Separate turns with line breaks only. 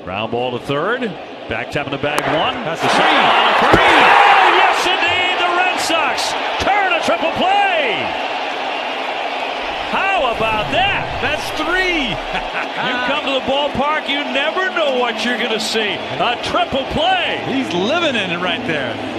Ground ball to third. Back tapping the bag one.
That's a
three.
shot.
Three. Oh, yes, indeed. The Red Sox turn a triple play. How about that?
That's three.
You come to the ballpark, you never know what you're going to see. A triple play.
He's living in it right there.